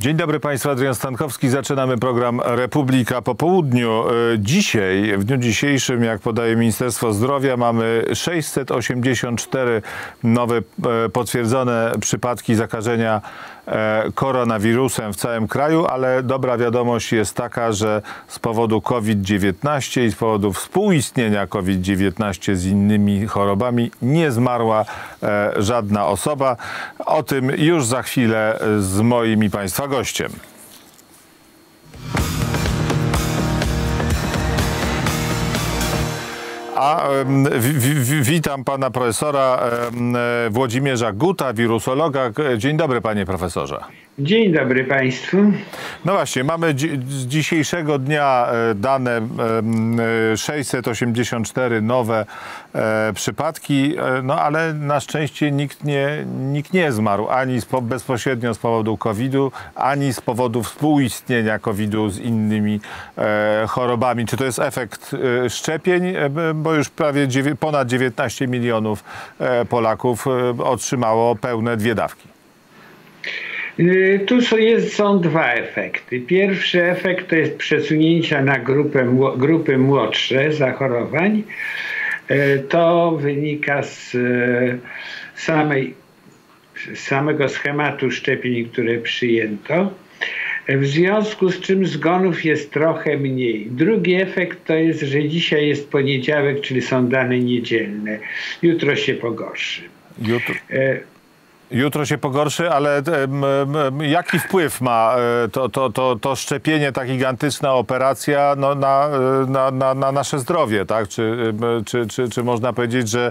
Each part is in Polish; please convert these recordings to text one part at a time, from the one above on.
Dzień dobry Państwu, Adrian Stankowski. Zaczynamy program Republika po południu. Dzisiaj, w dniu dzisiejszym, jak podaje Ministerstwo Zdrowia, mamy 684 nowe potwierdzone przypadki zakażenia koronawirusem w całym kraju, ale dobra wiadomość jest taka, że z powodu COVID-19 i z powodu współistnienia COVID-19 z innymi chorobami nie zmarła żadna osoba. O tym już za chwilę z moim i Państwa gościem. Witam pana profesora Włodzimierza Guta, wirusologa. Dzień dobry, panie profesorze. Dzień dobry państwu. No właśnie, mamy z dzisiejszego dnia dane 684 nowe przypadki, no ale na szczęście nikt nie zmarł ani bezpośrednio z powodu COVID-u, ani z powodu współistnienia COVID-u z innymi chorobami. Czy to jest efekt szczepień? Bo już prawie ponad 19 milionów Polaków otrzymało pełne 2 dawki. Tu są 2 efekty. Pierwszy efekt to jest przesunięcia na grupy młodsze zachorowań. To wynika z samego schematu szczepień, które przyjęto. W związku z czym zgonów jest trochę mniej. Drugi efekt to jest, że dzisiaj jest poniedziałek, czyli są dane niedzielne. Jutro się pogorszy. Jutro się pogorszy, ale jaki wpływ ma to szczepienie, ta gigantyczna operacja na nasze zdrowie, tak? Czy można powiedzieć, że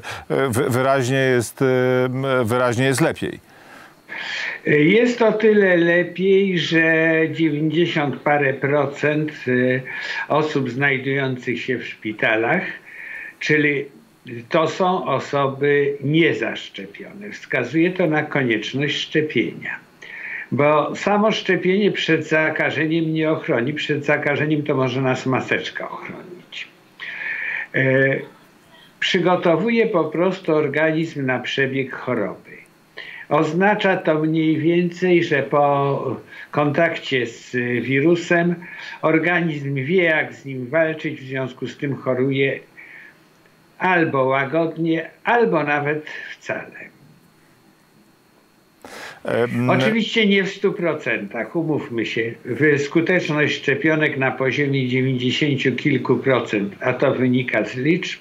wyraźnie jest lepiej? Jest o tyle lepiej, że 90 parę procent osób znajdujących się w szpitalach, czyli to są osoby niezaszczepione. Wskazuje to na konieczność szczepienia. Bo samo szczepienie przed zakażeniem nie ochroni. Przed zakażeniem to może nas maseczka ochronić. Przygotowuje po prostu organizm na przebieg choroby. Oznacza to mniej więcej, że po kontakcie z wirusem organizm wie, jak z nim walczyć, w związku z tym choruje albo łagodnie, albo nawet wcale. Oczywiście nie w 100%, umówmy się. Skuteczność szczepionek na poziomie 90 kilku procent, a to wynika z liczb,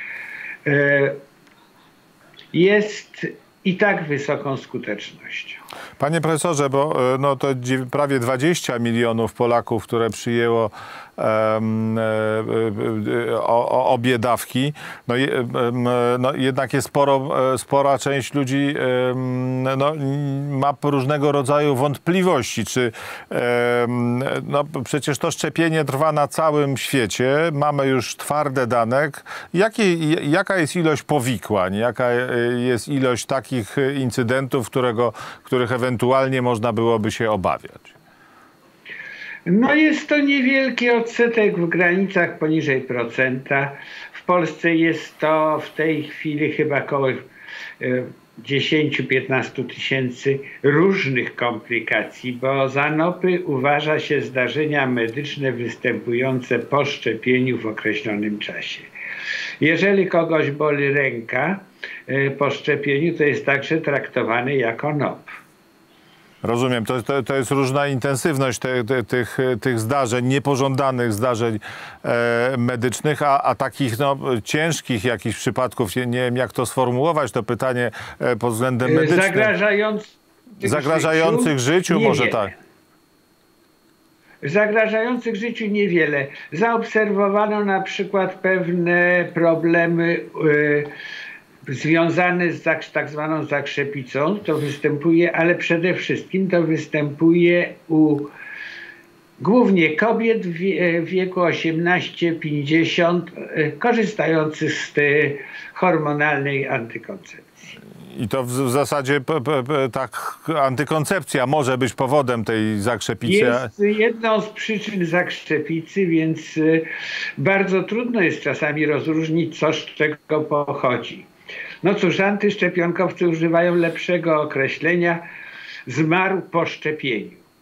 jest i tak wysoką skutecznością. Panie profesorze, bo to prawie 20 milionów Polaków, które przyjęło obie dawki, jednak jest spora część ludzi ma różnego rodzaju wątpliwości, czy przecież to szczepienie trwa na całym świecie, mamy już twarde dane. Jaka jest ilość powikłań, jaka jest ilość takich incydentów, których ewentualnie można byłoby się obawiać? Jest to niewielki odsetek, w granicach poniżej procenta. W Polsce jest to w tej chwili chyba około 10-15 tysięcy różnych komplikacji, bo za NOP-y uważa się zdarzenia medyczne występujące po szczepieniu w określonym czasie. Jeżeli kogoś boli ręka po szczepieniu, to jest także traktowane jako NOP. Rozumiem, to jest różna intensywność tych zdarzeń, niepożądanych zdarzeń medycznych, a takich ciężkich jakichś przypadków, nie wiem jak to sformułować, to pytanie pod względem medycznym. Zagrażających życiu może tak. Zagrażających życiu niewiele. Zaobserwowano na przykład pewne problemy związane z tak zwaną zakrzepicą, to występuje, ale przede wszystkim to występuje u głównie kobiet w wieku 18-50 korzystających z tej hormonalnej antykoncepcji. I to w zasadzie tak antykoncepcja może być powodem tej zakrzepicy. Jest jedną z przyczyn zakrzepicy, więc bardzo trudno jest czasami rozróżnić, co z czego pochodzi. No cóż, antyszczepionkowcy używają lepszego określenia: zmarł po szczepieniu.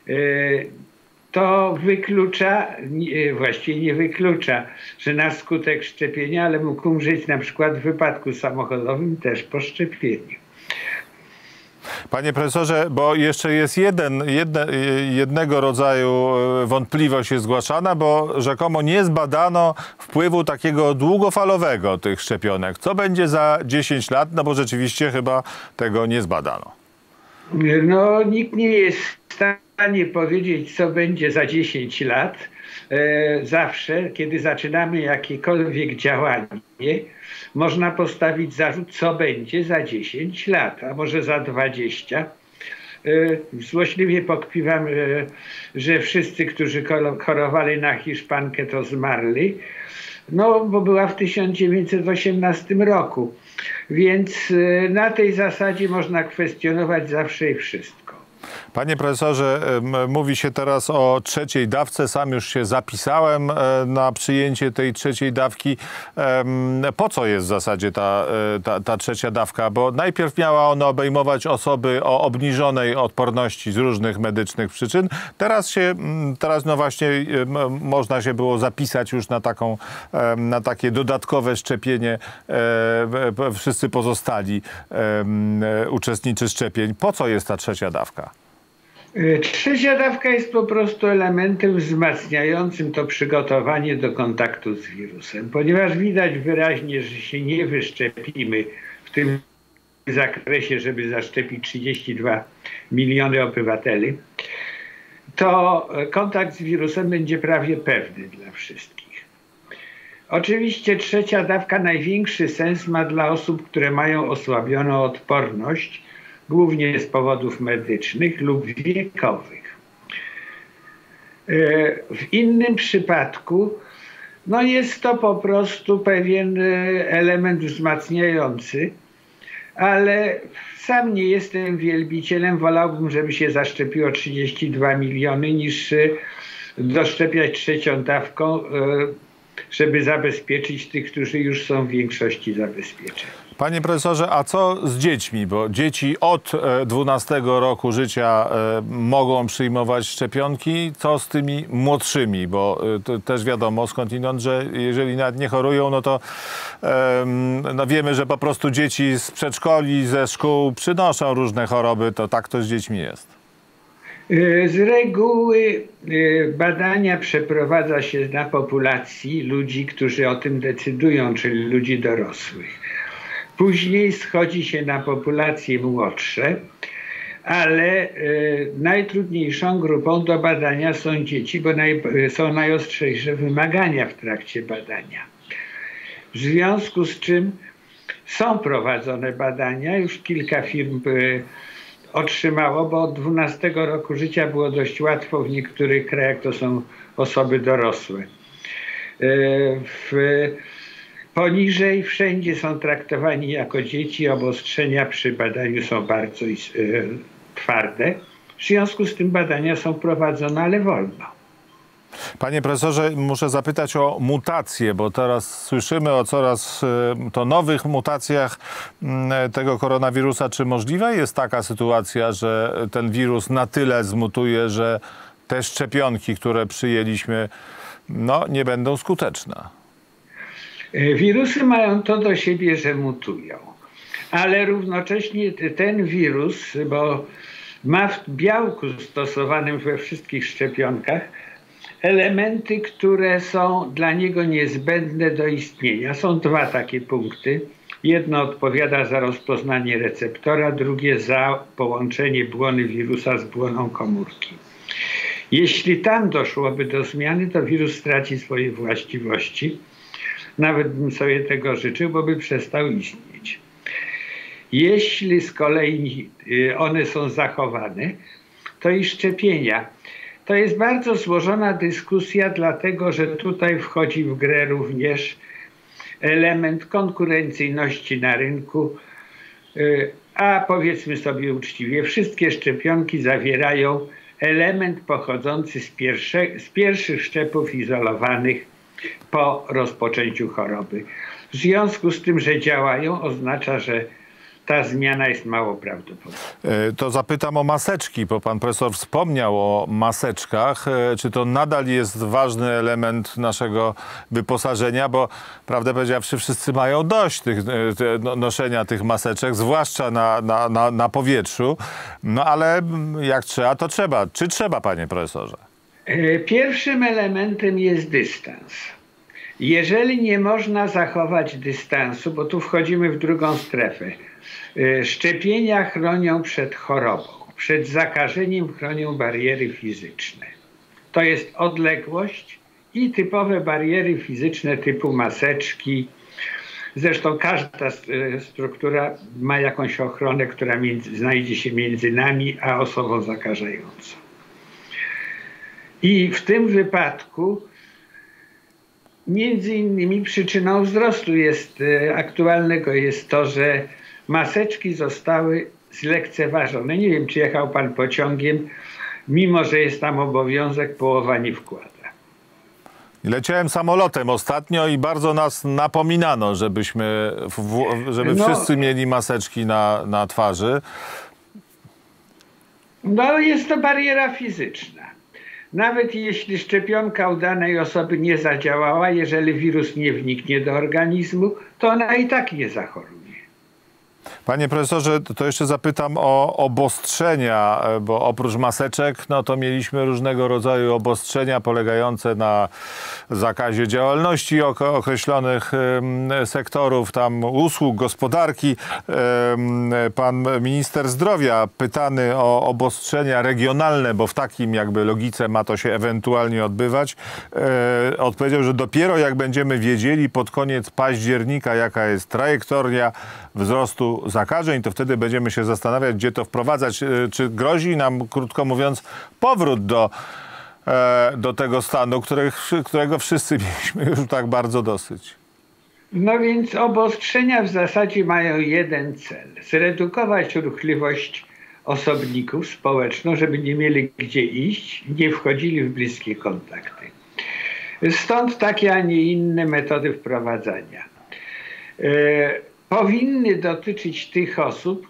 to wyklucza, właściwie nie wyklucza, że na skutek szczepienia, ale mógł umrzeć na przykład w wypadku samochodowym też po szczepieniu. Panie profesorze, bo jeszcze jest jednego rodzaju wątpliwość jest zgłaszana, bo rzekomo nie zbadano wpływu takiego długofalowego tych szczepionek. Co będzie za 10 lat? No bo rzeczywiście chyba tego nie zbadano. No, nikt nie jest w stanie powiedzieć, co będzie za 10 lat. Zawsze, kiedy zaczynamy jakiekolwiek działanie, można postawić zarzut, co będzie za 10 lat, a może za 20. Złośliwie pokpiwam, że wszyscy, którzy chorowali na hiszpankę, to zmarli. No, bo była w 1918 roku. Więc na tej zasadzie można kwestionować zawsze i wszystko. Panie profesorze, mówi się teraz o trzeciej dawce. Sam już się zapisałem na przyjęcie tej trzeciej dawki. Po co jest w zasadzie ta trzecia dawka? Bo najpierw miała ona obejmować osoby o obniżonej odporności z różnych medycznych przyczyn. Teraz no właśnie można się było zapisać już na takie dodatkowe szczepienie. Wszyscy pozostali uczestnicy szczepień. Po co jest ta trzecia dawka? Trzecia dawka jest po prostu elementem wzmacniającym to przygotowanie do kontaktu z wirusem, ponieważ widać wyraźnie, że się nie wyszczepimy w tym zakresie, żeby zaszczepić 32 miliony obywateli, to kontakt z wirusem będzie prawie pewny dla wszystkich. Oczywiście trzecia dawka największy sens ma dla osób, które mają osłabioną odporność, głównie z powodów medycznych lub wiekowych. W innym przypadku no jest to po prostu pewien element wzmacniający, ale sam nie jestem wielbicielem, wolałbym, żeby się zaszczepiło 32 miliony niż doszczepiać trzecią dawką, żeby zabezpieczyć tych, którzy już są w większości zabezpieczeni. Panie profesorze, a co z dziećmi? Bo dzieci od 12 roku życia mogą przyjmować szczepionki. Co z tymi młodszymi? Bo też wiadomo skądinąd, że jeżeli nawet nie chorują, no to no wiemy, że po prostu dzieci z przedszkoli, ze szkół przynoszą różne choroby. To tak to z dziećmi jest. Z reguły badania przeprowadza się na populacji ludzi, którzy o tym decydują, czyli ludzi dorosłych. Później schodzi się na populacje młodsze, ale najtrudniejszą grupą do badania są dzieci, bo są najostrzejsze wymagania w trakcie badania. W związku z czym są prowadzone badania, już kilka firm otrzymało, bo od 12 roku życia było dość łatwo, w niektórych krajach to są osoby dorosłe. Poniżej wszędzie są traktowani jako dzieci, obostrzenia przy badaniu są bardzo twarde. W związku z tym badania są prowadzone, ale wolno. Panie profesorze, muszę zapytać o mutacje, bo teraz słyszymy o coraz to nowych mutacjach tego koronawirusa. Czy możliwa jest taka sytuacja, że ten wirus na tyle zmutuje, że te szczepionki, które przyjęliśmy, no, nie będą skuteczne? Wirusy mają to do siebie, że mutują, ale równocześnie ten wirus, bo ma w białku stosowanym we wszystkich szczepionkach elementy, które są dla niego niezbędne do istnienia. Są dwa takie punkty. Jedno odpowiada za rozpoznanie receptora, drugie za połączenie błony wirusa z błoną komórki. Jeśli tam doszłoby do zmiany, to wirus straci swoje właściwości. Nawet bym sobie tego życzył, bo by przestał istnieć. Jeśli z kolei one są zachowane, to i szczepienia. To jest bardzo złożona dyskusja, dlatego że tutaj wchodzi w grę również element konkurencyjności na rynku, a powiedzmy sobie uczciwie, wszystkie szczepionki zawierają element pochodzący z pierwszych szczepów izolowanych po rozpoczęciu choroby. W związku z tym, że działają, oznacza, że ta zmiana jest mało prawdopodobna. To zapytam o maseczki, bo pan profesor wspomniał o maseczkach. Czy to nadal jest ważny element naszego wyposażenia? Bo prawdę powiedziawszy, wszyscy mają dość noszenia tych maseczek, zwłaszcza na powietrzu. No ale jak trzeba, to trzeba. Czy trzeba, panie profesorze? Pierwszym elementem jest dystans. Jeżeli nie można zachować dystansu, bo tu wchodzimy w drugą strefę, szczepienia chronią przed chorobą, przed zakażeniem chronią bariery fizyczne. To jest odległość i typowe bariery fizyczne typu maseczki. Zresztą każda struktura ma jakąś ochronę, która znajdzie się między nami a osobą zakażającą. I w tym wypadku między innymi przyczyną wzrostu aktualnego jest to, że maseczki zostały zlekceważone. Nie wiem, czy jechał pan pociągiem, mimo że jest tam obowiązek, połowa nie wkłada. Leciałem samolotem ostatnio i bardzo nas napominano, żeby wszyscy mieli maseczki na twarzy. No jest to bariera fizyczna. Nawet jeśli szczepionka u danej osoby nie zadziałała, jeżeli wirus nie wniknie do organizmu, to ona i tak nie zachoruje. Panie profesorze, to jeszcze zapytam o obostrzenia, bo oprócz maseczek, no to mieliśmy różnego rodzaju obostrzenia polegające na zakazie działalności określonych sektorów, tam usług, gospodarki. Pan minister zdrowia, pytany o obostrzenia regionalne, bo w takim jakby logice ma to się ewentualnie odbywać, odpowiedział, że dopiero jak będziemy wiedzieli pod koniec października, jaka jest trajektoria wzrostu zakażeń, to wtedy będziemy się zastanawiać, gdzie to wprowadzać. Czy grozi nam, krótko mówiąc, powrót do tego stanu, którego wszyscy mieliśmy już tak bardzo dosyć? No więc obostrzenia w zasadzie mają jeden cel. Zredukować ruchliwość osobników społeczną, żeby nie mieli gdzie iść, nie wchodzili w bliskie kontakty. Stąd takie, a nie inne metody wprowadzania. Powinny dotyczyć tych osób,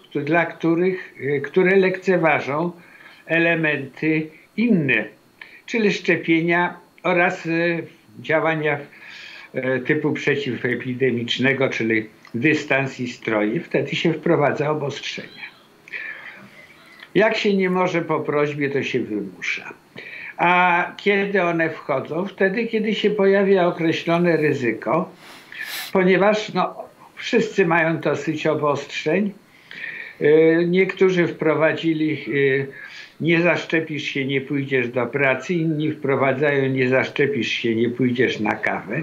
które lekceważą elementy inne, czyli szczepienia oraz działania typu przeciwepidemicznego, czyli dystans i stroje. Wtedy się wprowadza obostrzenia. Jak się nie może po prośbie, to się wymusza. A kiedy one wchodzą? Wtedy, kiedy się pojawia określone ryzyko, ponieważ wszyscy mają dosyć obostrzeń. Niektórzy wprowadzili nie zaszczepisz się, nie pójdziesz do pracy. Inni wprowadzają nie zaszczepisz się, nie pójdziesz na kawę.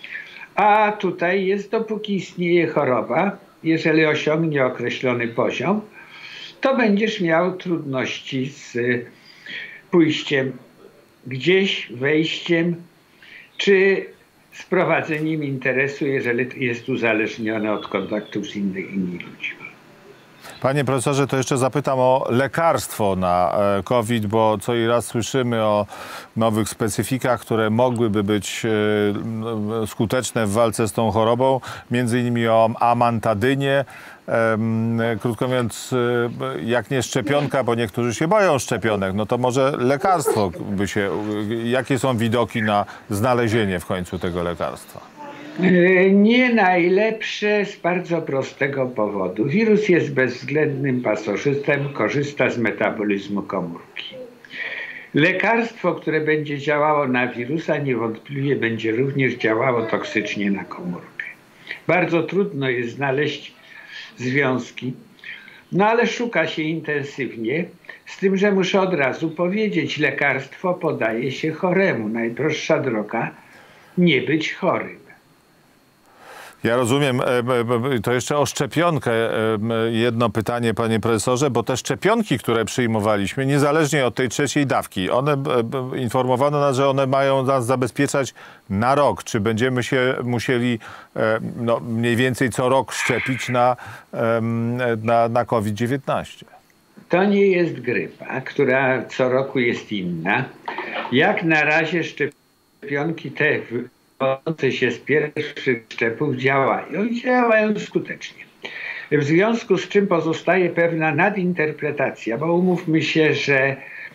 A tutaj jest, dopóki istnieje choroba, jeżeli osiągnie określony poziom, to będziesz miał trudności z pójściem gdzieś, wejściem, czy z prowadzeniem interesu, jeżeli jest uzależnione od kontaktów z innymi ludźmi. Panie profesorze, to jeszcze zapytam o lekarstwo na COVID, bo co i raz słyszymy o nowych specyfikach, które mogłyby być skuteczne w walce z tą chorobą, między innymi o amantadynie. Krótko mówiąc, jak nie szczepionka, bo niektórzy się boją szczepionek, no to może lekarstwo jakie są widoki na znalezienie w końcu tego lekarstwa? Nie najlepsze z bardzo prostego powodu. Wirus jest bezwzględnym pasożytem, korzysta z metabolizmu komórki. Lekarstwo, które będzie działało na wirusa, niewątpliwie będzie również działało toksycznie na komórkę. Bardzo trudno jest znaleźć związki, ale szuka się intensywnie, z tym, że muszę od razu powiedzieć, lekarstwo podaje się choremu. Najprostsza droga, nie być chorym. Ja rozumiem. To jeszcze o szczepionkę jedno pytanie, panie profesorze, bo te szczepionki, które przyjmowaliśmy, niezależnie od tej trzeciej dawki, informowano nas, że one mają nas zabezpieczać na rok. Czy będziemy się musieli mniej więcej co rok szczepić na COVID-19? To nie jest grypa, która co roku jest inna. Jak na razie szczepionki te wywodzące się z pierwszych szczepów działają skutecznie. w związku z czym pozostaje pewna nadinterpretacja, bo umówmy się, że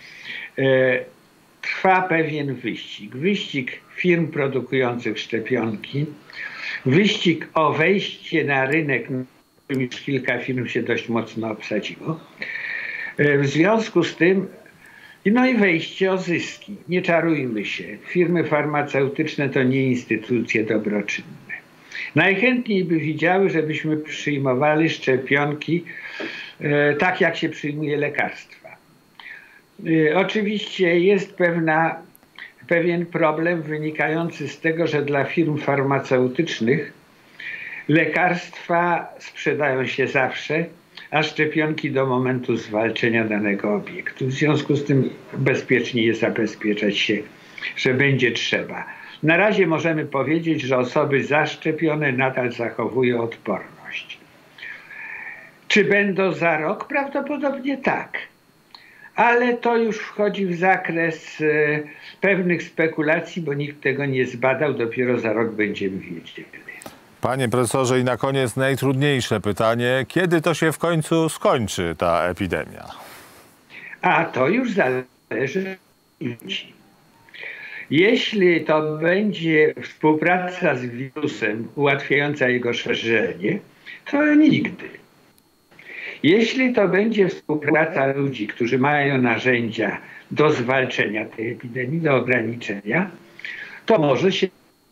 trwa pewien wyścig. Wyścig firm produkujących szczepionki, wyścig o wejście na rynek, już kilka firm się dość mocno obsadziło. W związku z tym, no i wejście o zyski. Nie czarujmy się. Firmy farmaceutyczne to nie instytucje dobroczynne. Najchętniej by widziały, żebyśmy przyjmowali szczepionki tak, jak się przyjmuje lekarstwa. Oczywiście jest pewien problem wynikający z tego, że dla firm farmaceutycznych lekarstwa sprzedają się zawsze, a szczepionki do momentu zwalczenia danego obiektu. W związku z tym bezpiecznie zabezpieczać się, że będzie trzeba. Na razie możemy powiedzieć, że osoby zaszczepione nadal zachowują odporność. Czy będą za rok? Prawdopodobnie tak. Ale to już wchodzi w zakres pewnych spekulacji, bo nikt tego nie zbadał, dopiero za rok będziemy wiedzieli. Panie profesorze, i na koniec najtrudniejsze pytanie. Kiedy to się w końcu skończy, ta epidemia? A to już zależy od ludzi. Jeśli to będzie współpraca z wirusem ułatwiająca jego szerzenie, to nigdy. Jeśli to będzie współpraca ludzi, którzy mają narzędzia do zwalczenia tej epidemii, do ograniczenia, to może się...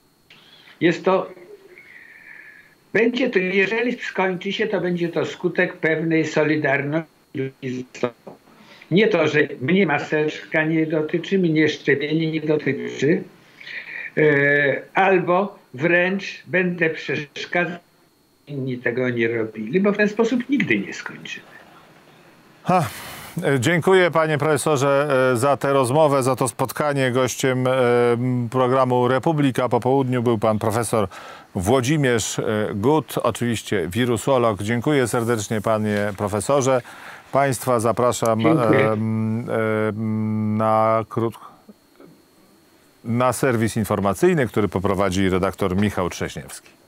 Będzie to, jeżeli skończy się, to będzie to skutek pewnej solidarności ludzi ze sobą. Nie to, że mnie maseczka nie dotyczy, mnie szczepienie nie dotyczy, albo wręcz będę przeszkadzał, inni tego nie robili, bo w ten sposób nigdy nie skończymy. Dziękuję panie profesorze za tę rozmowę, za to spotkanie. Gościem programu Republika po południu był pan profesor Włodzimierz Gut, oczywiście wirusolog. Dziękuję serdecznie panie profesorze. Państwa zapraszam na serwis informacyjny, który poprowadzi redaktor Michał Trześniewski.